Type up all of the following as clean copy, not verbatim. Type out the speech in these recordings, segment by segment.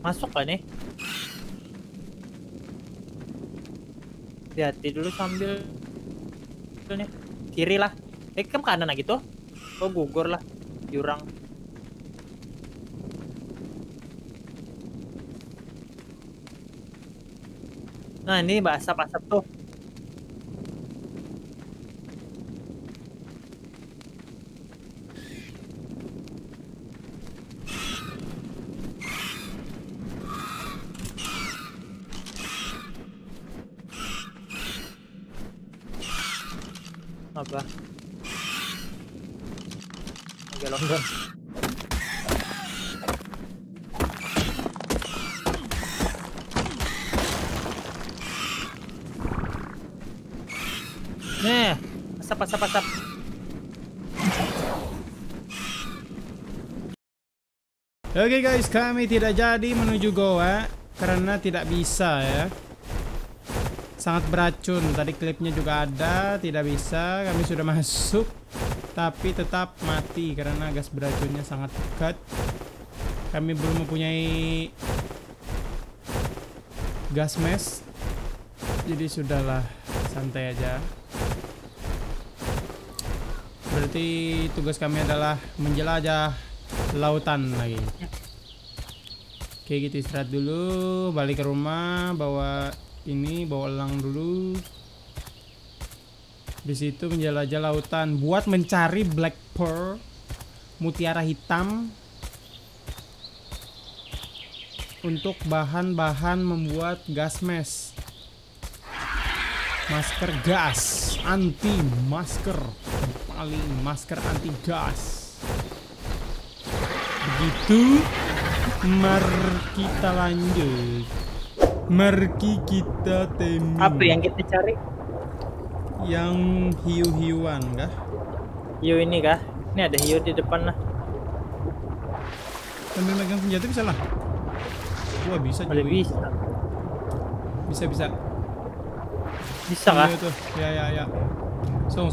Masuk kan nih? Hati-hati dulu sambil nih. Kiri lah. Ke kanan lagi tuh. Oh gugur lah. Jurang. Nah ini asap-asap tuh. Apa? Oke, longgar. Nih, asap. Oke guys, kami tidak jadi menuju goa karena tidak bisa ya. Sangat beracun. Tadi klipnya juga ada, tidak bisa. Kami sudah masuk, tapi tetap mati karena gas beracunnya sangat dekat. Kami belum mempunyai gas mask, jadi sudahlah, santai aja. Berarti tugas kami adalah menjelajah lautan lagi. Oke, gitu, istirahat dulu, balik ke rumah, bawa elang dulu. Di situ menjelajah lautan buat mencari black pearl, mutiara hitam, untuk bahan-bahan membuat gas mask. Masker gas, anti masker, paling masker anti gas. Begitu. Mari kita lanjut. Mari kita temu. Apa yang kita cari? Yang hiu-hiuan kah? Hiu ini kah? Ini ada hiu di depan lah. Sambil megang senjata bisa lah. Wah, bisa juga. Bisa. Bisa. Bisa kah? Tuh. Ya. Song.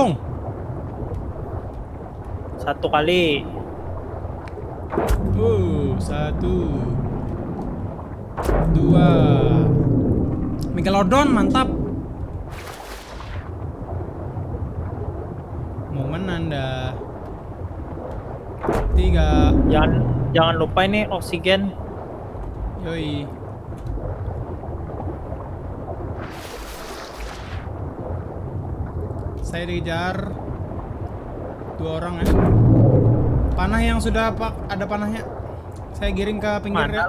Satu kali. 1 2. Megalodon, mantap. Mau mana Anda? 3. Jangan lupa ini oksigen. Yoi. Saya dikejar 2 orang ya. Panah yang sudah ada panahnya. Saya giring ke pinggir ya.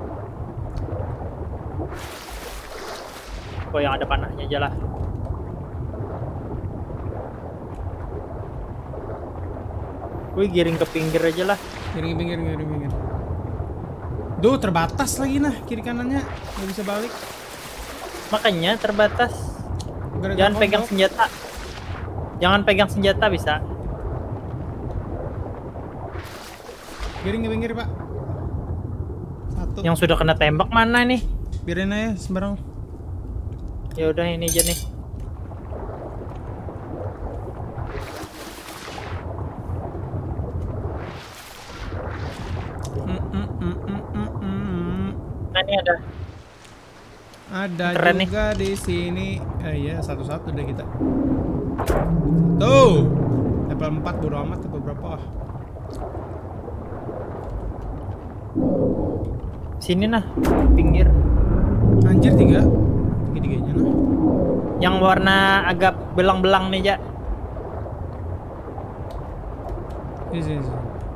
Oh, yang ada panahnya aja lah. Wih, giring ke pinggir aja lah. Giring pinggir. Duh, terbatas lagi nah kiri kanannya, nggak bisa balik. Makanya terbatas. Jangan pegang senjata. Jangan pegang senjata bisa. Giring ke pinggir, Pak. 1. Yang sudah kena tembak mana nih? Biarin aja sembarang. Ya udah, ini aja nih. Nah, ini ada. Ada keren juga nih di sini. Iya, satu-satu deh kita. Tuh. Level 4 bodo amat atau berapa? Sini nah, pinggir. Anjir, 3. Tiga-tiganya nah. Yang warna agak belang-belang nih, Ja. Sini.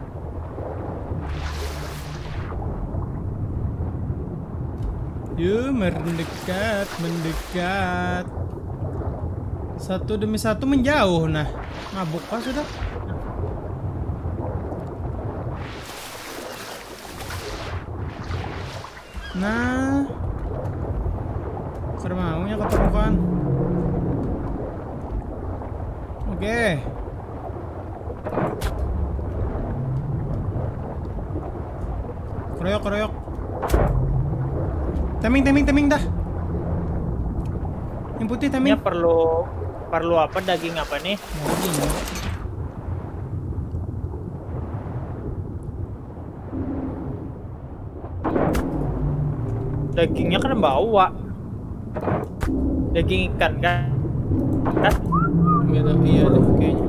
Yuk, mendekat. Satu demi satu menjauh nah. Mabuk pas sudah. Nah, serem maunya ketemukan. Oke. Keroyok. Teming dah. Yang putih teming. Ini perlu apa, daging apa nih? Daging. Dagingnya kan bawa. Daging ikan kan? Kan? Gitu, iya deh kayaknya.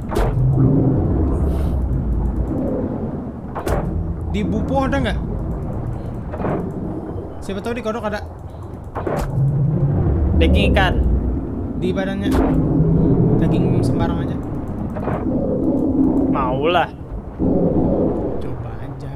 Di Bupo ada nggak? Siapa tahu di kodok ada. Daging ikan. Di badannya. Daging sembarang aja. Maulah. Coba aja.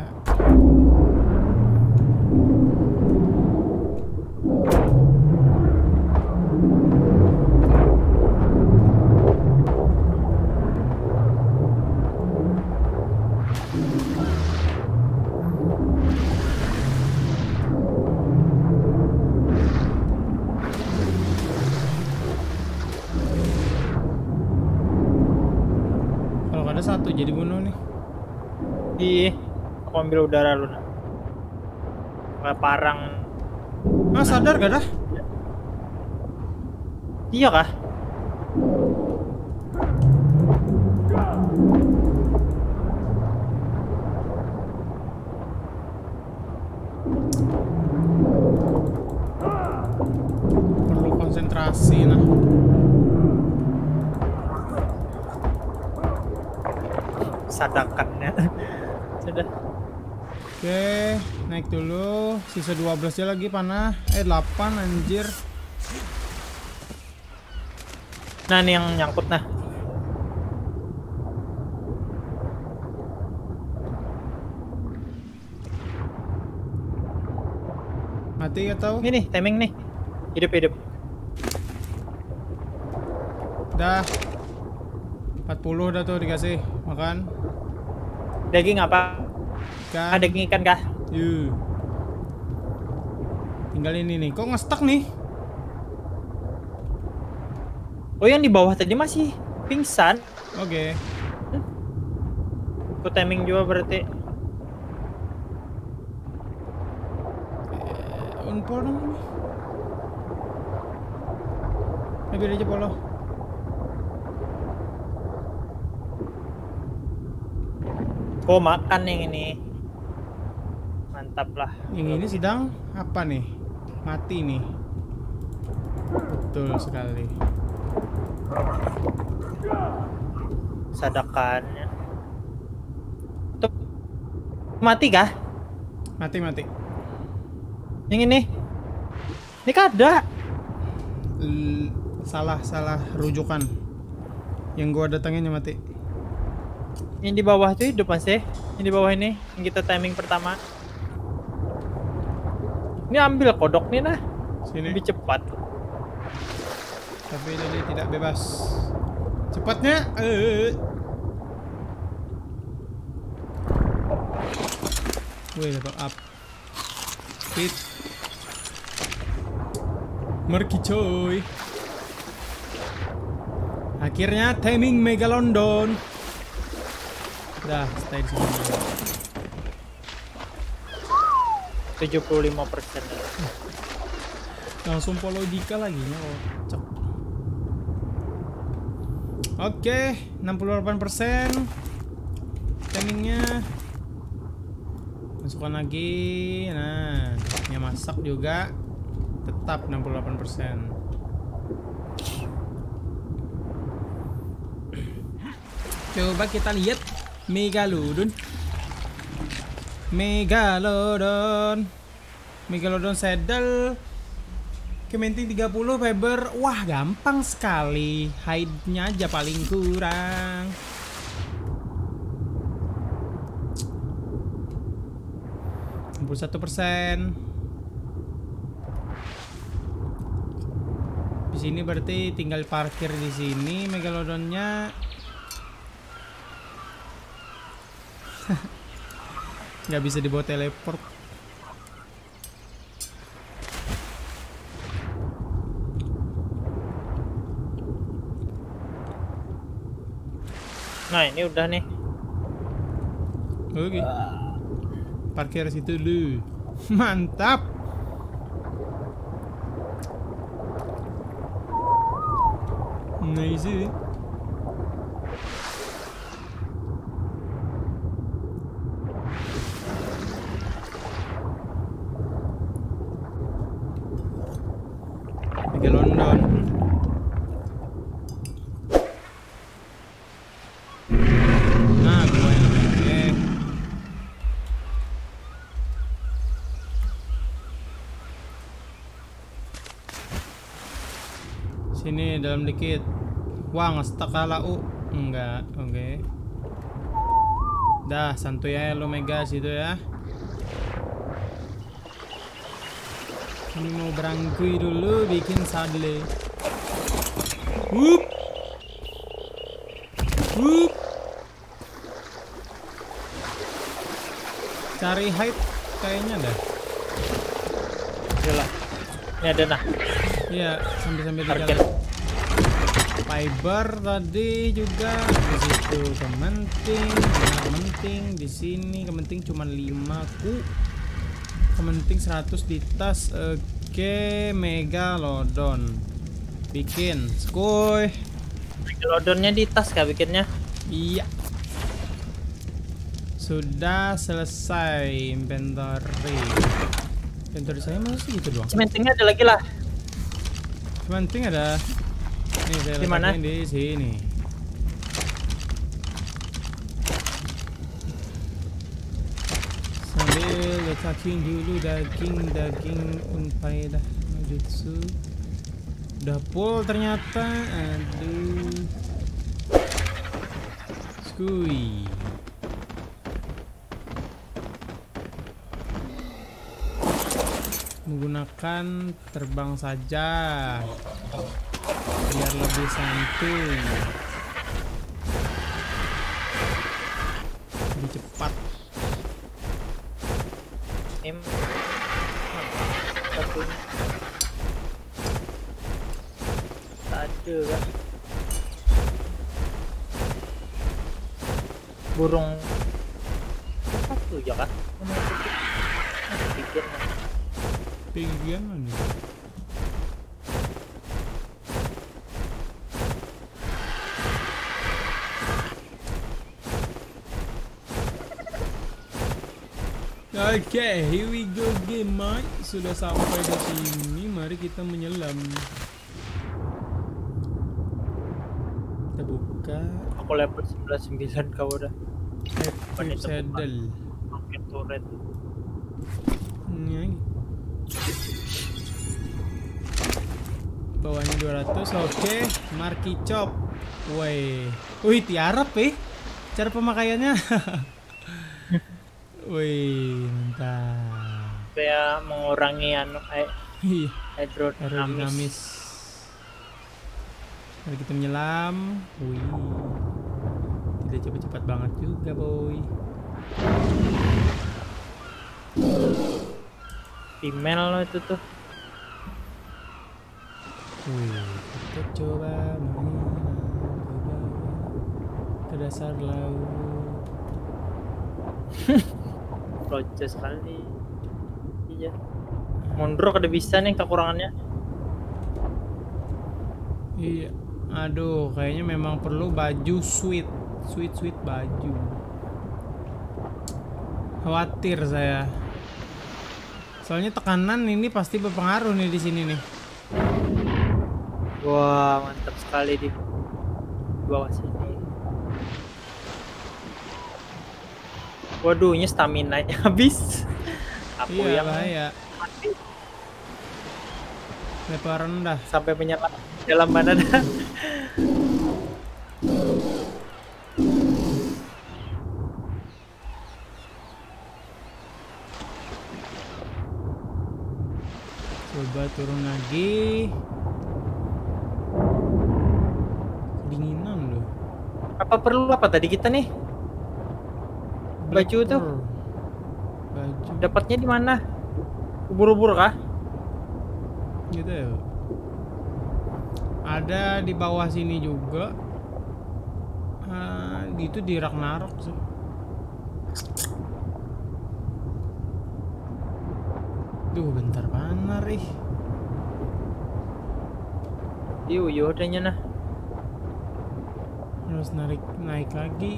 Kalau ada satu jadi bunuh nih. Ih, aku ambil udara lu nak. Kayak parang. Ah, sadar gak dah? Iya kah? Perlu konsentrasi nah. Sadakannya. Sudah. Oke, naik dulu. Sisa 12 aja lagi panah. 8 anjir. Nah, ini yang nyangkut nah. Mati atau? Ini nih, timing nih. Hidup. Dah. 40 dah tuh dikasih. Makan. Daging apa? Ikan. Daging ikan kah? Yuh. Tinggal ini nih. Kok nge-stuck nih? Oh, yang di bawah tadi masih pingsan. Oke. Aku timing juga berarti. Unpol dong ini. Ambil aja polo. Oh, makan yang ini. Mantap lah. Yang ini sedang apa nih? Mati nih. Betul sekali. Sadakannya. Tuh. Mati kah? Mati. Yang ini. Ini kah ada? Salah rujukan. Yang gua datanginnya mati. Yang di bawah tuh hidup masih. Yang di bawah ini, yang kita timing pertama. Ini ambil kodok nih nah. Sini. Lebih cepat. Tapi dia tidak bebas. Cepatnya. Wih, level up. Speed. Merki coy. Akhirnya timing Megalodon. Dah, stay di sini. 75%. Langsung follow Dika lagi nya. Cok. Oke, 68%. Timingnya. Masukkan lagi. Nah, ini masak juga. Tetap 68%. Coba kita lihat Megalodon saddle Kementing 30 fiber. Wah, gampang sekali. Hide-nya aja paling kurang. %. Di sini berarti tinggal parkir di sini Megalodonnya. Nggak bisa dibawa teleport. Nah, ini udah nih. Oke. Parkir situ dulu. Mantap. Nice. Sini dalam dikit. Wah, ngestak lau. Enggak, oke. Dah, santuy aja lo Mega situ ya. Ini mau berangkui dulu bikin sadle. Wup. Wup. Cari hide kayaknya dah. Yalah. Ini ada nah. Iya, sambil-sambil di Target. jalan. Fiber tadi juga di situ kementing, kementing di sini kementing cuma 5 kementing 100 di tas. Oke, megalodon bikin skuy. Megalodonnya di tas kah bikinnya? Iya, sudah selesai inventory. Inventory saya masih gitu doang. Cementingnya ada lagi lah. Kementing ada. Ini saya Di mana? letakin di sini. Sambil letakin dulu daging unfaedah jutsu. Udah full ternyata. Aduh. Skui. Menggunakan terbang saja biar lebih santuy, lebih cepat. Ada kan? Burung apa tuh ya kan? Pikirnya. Pinggian mana? Oke, here we go game mate. Sudah sampai di sini, mari kita menyelam. Kita buka. Aku level 99 kau udah. Active saddle. Pakai turret. Ini. Bawahnya 200. Oke, marki chop. Wih, tiarap cara pemakaiannya. Wih, mantap. Supaya mengurangi Iya, hidrodinamis. aerodinamis. Mari kita menyelam. Wih, tidak cepat-cepat banget juga, boy. Female lo itu tuh. Wih, kita coba menyelam ke dasar laut. Proces sekali. Iya. Mundur kada bisa nih kekurangannya. Iya. Aduh, kayaknya memang perlu baju sweet baju. Khawatir saya. Soalnya tekanan ini pasti berpengaruh nih di sini nih. Wah, mantap sekali di bawah sini. Waduh, ini stamina-nya habis. Aku Iya, yang bahaya. mati Level rendah. sampai menyelam dalam badan. Coba turun lagi. Kedinginan loh. Apa perlu apa tadi kita nih? Baju tuh Baju. dapatnya di mana? Ubur-ubur kah? Gitu ya. Ada di bawah sini juga. Itu di Ragnarok sih. Duh, bentar panar ih. Iya, adanya nah. Harus naik lagi.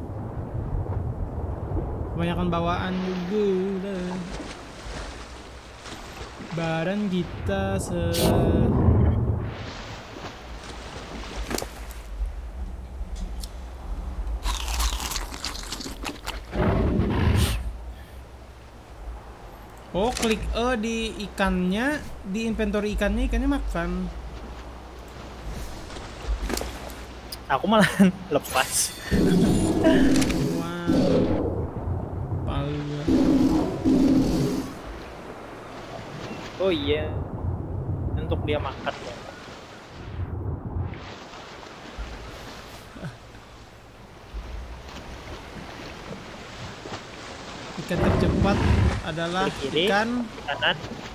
Kebanyakan bawaan juga udah. Badan kita Oh, klik E di ikannya, di inventory ikannya makan. Aku malah lepas. Wah. Palu. Oh iya. Untuk dia makan. Ikan tercepat adalah Kiri, ikan kanan.